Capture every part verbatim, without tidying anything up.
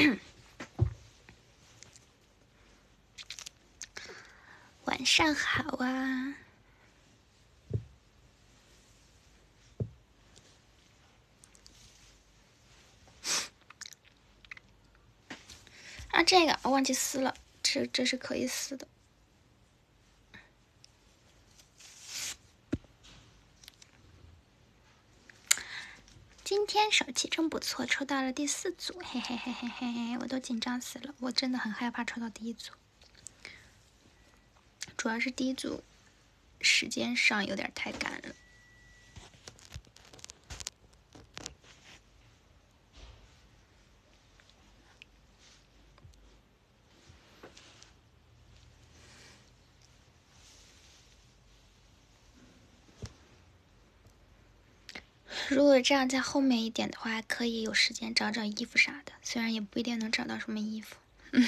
晚上好啊！啊，这个我忘记撕了，这这是可以撕的。今天手气真不错，抽到了第四组，嘿嘿嘿嘿嘿，我都紧张死了，我真的很害怕抽到第一组，主要是第一组时间上有点太赶了。如果这样在后面一点的话，可以有时间找找衣服啥的，虽然也不一定能找到什么衣服。嗯。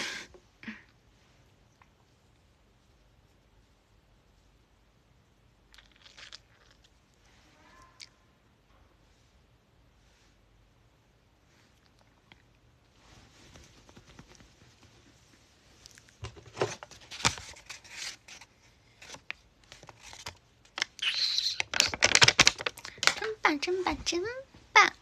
真棒，真棒，真棒！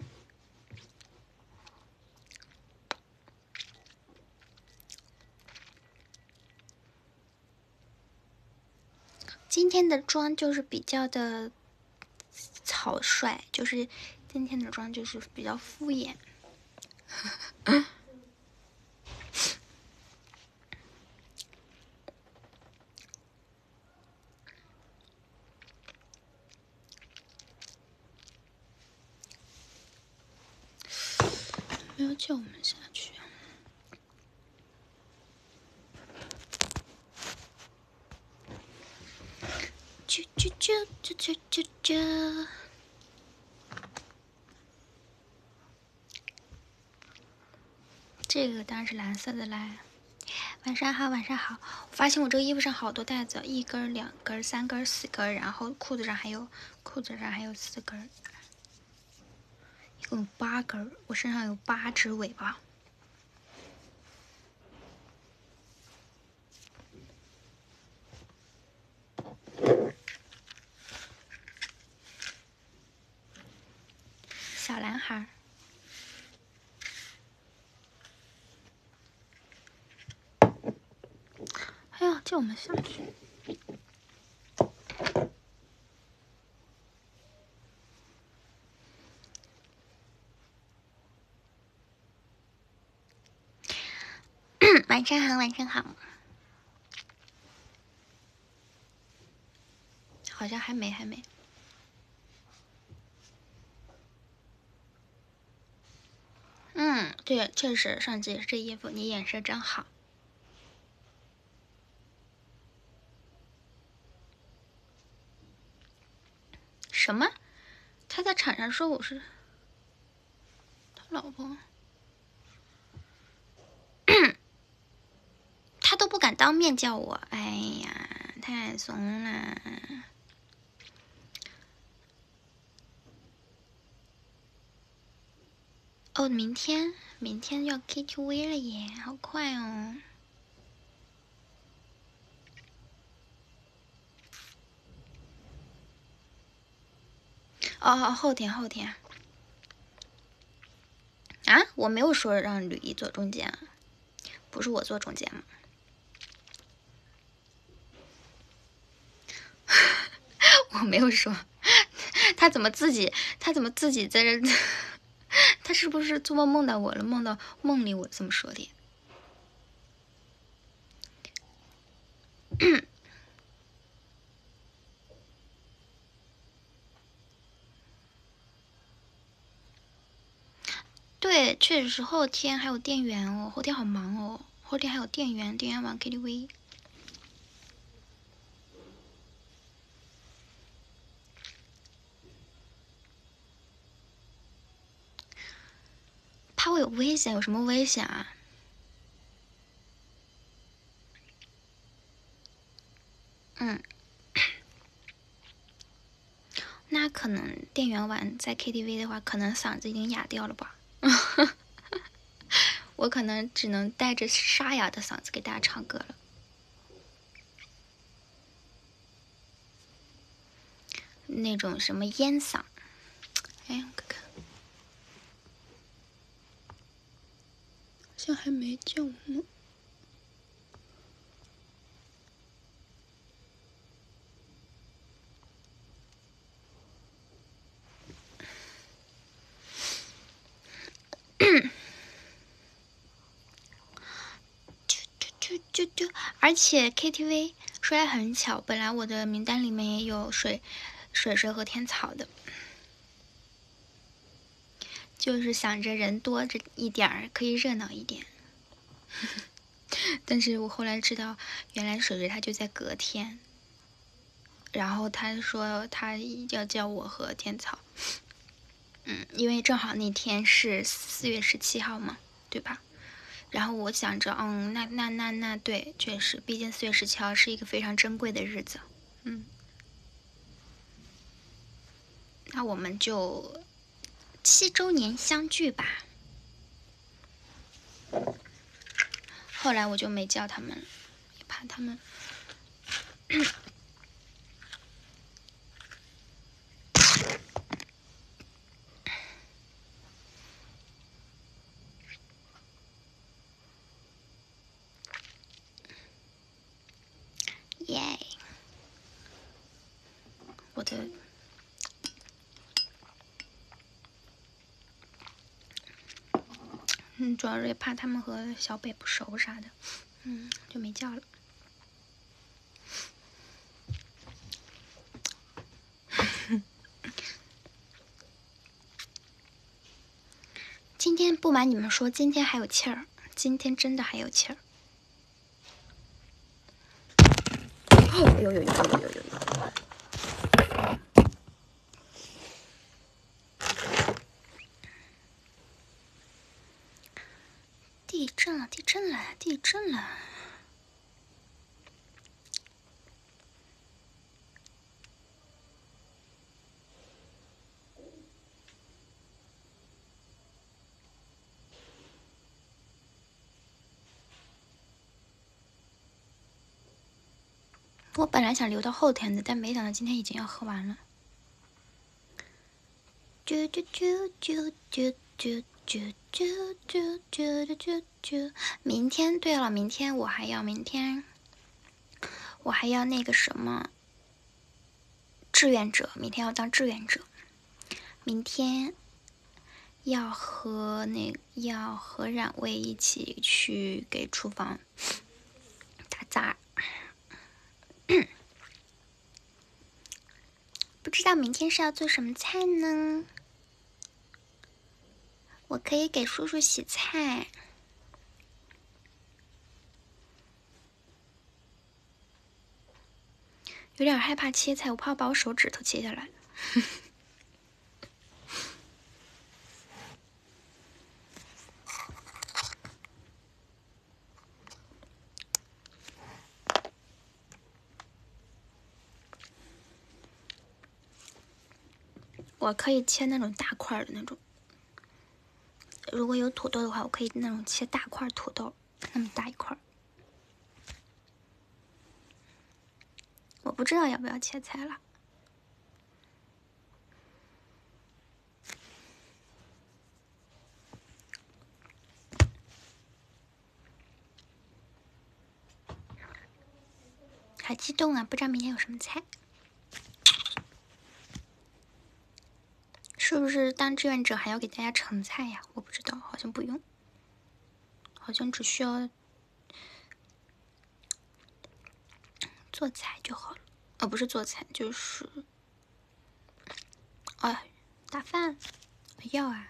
今天的妆就是比较的草率，就是今天的妆就是比较敷衍。没有叫我们下去。啾啾啾啾啾啾啾。这个当然是蓝色的啦。晚上好，晚上好。我发现我这个衣服上好多带子，一根、两根、三根、四根，然后裤子上还有，裤子上还有四根，一共有八根。我身上有八只尾巴。小男孩。哎呀，叫我们下去。晚上好，晚上好。好像还没，还没。嗯，对，确实，上次也是这衣服，你眼神真好。什么？他在场上说我是他老婆，他都不敢当面叫我，哎呀，太怂了。哦，明天，明天要 K T V 了耶，好快哦。哦哦，后天后天。啊，我没有说让吕一做中间啊，不是我做中间吗？我没有说，他怎么自己，他怎么自己在这？他是不是做梦梦到我了？梦到梦里我这么说的？对，确实是后天还有店员哦，后天好忙哦，后天还有店员，店员玩 K T V。怕我有危险？有什么危险啊？嗯，那可能店员玩在 K T V 的话，可能嗓子已经哑掉了吧。 我可能只能带着沙哑的嗓子给大家唱歌了。那种什么烟嗓，哎，我看看，好像还没叫呢。就就就，而且 K T V 说来很巧，本来我的名单里面也有水水水和天草的，就是想着人多着一点儿可以热闹一点。但是我后来知道，原来水水他就在隔天，然后他说他要叫我和天草，嗯，因为正好那天是四月十七号嘛，对吧？然后我想着，嗯，那那那那对，确实，毕竟四月十七号是一个非常珍贵的日子，嗯，那我们就七周年相聚吧。后来我就没叫他们了，怕他们。耶！我的，嗯，主要是也怕他们和小北不熟啥的，嗯，就没叫了。今天不瞒你们说，今天还有气儿，今天真的还有气儿。哦，有有有有有有有。地震了，地震了，地震了！我本来想留到后天的，但没想到今天已经要喝完了。啾啾啾啾啾啾啾啾啾啾啾啾！明天，对了，明天我还要明天，我还要那个什么志愿者，明天要当志愿者。明天要和那要和冉卫一起去给厨房打杂。不知道明天是要做什么菜呢？我可以给叔叔洗菜。有点害怕切菜，我怕把我手指头切下来。我可以切那种大块的那种，如果有土豆的话，我可以那种切大块土豆，那么大一块。我不知道要不要切菜了。好激动啊！不知道明天有什么菜。是不是当志愿者还要给大家盛菜呀？我不知道，好像不用，好像只需要做菜就好了。哦，不是做菜，就是，哎，打饭要啊。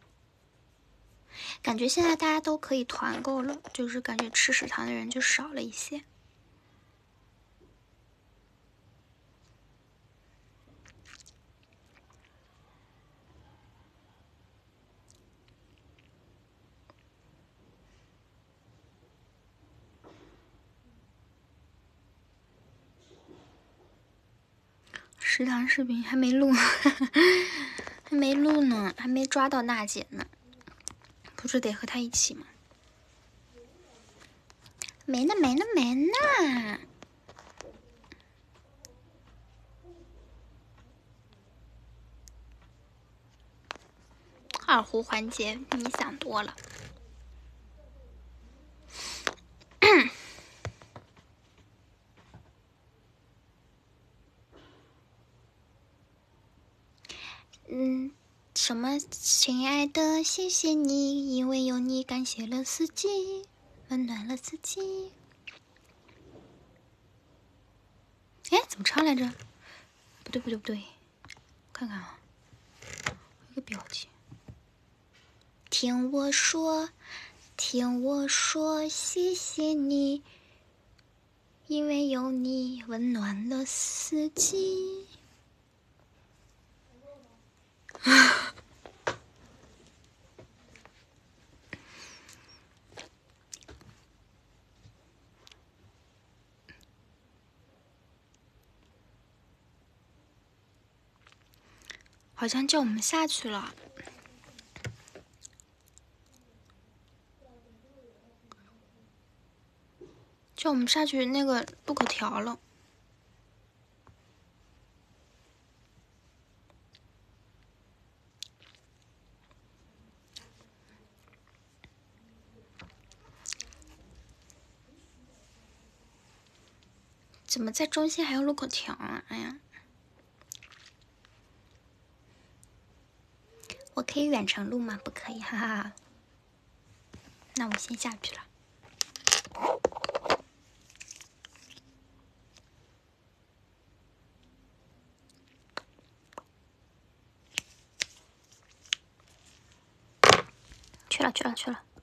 感觉现在大家都可以团购了，就是感觉吃食堂的人就少了一些。食堂视频还没录，还没录呢，还没抓到娜姐呢，不是得和她一起吗？ 没呢没呢没呢。二胡环节，你想多了。嗯，什么？亲爱的，谢谢你，因为有你，感谢了四季，温暖了四季。哎，怎么唱来着？不对不对不对，看看啊，有个表情。听我说，听我说，谢谢你，因为有你，温暖了四季。好像叫我们下去了。叫我们下去那个路口条了。怎么在中心还有路口条啊？哎呀，我可以远程录吗？不可以，哈哈哈。那我先下去了。去了去了去了。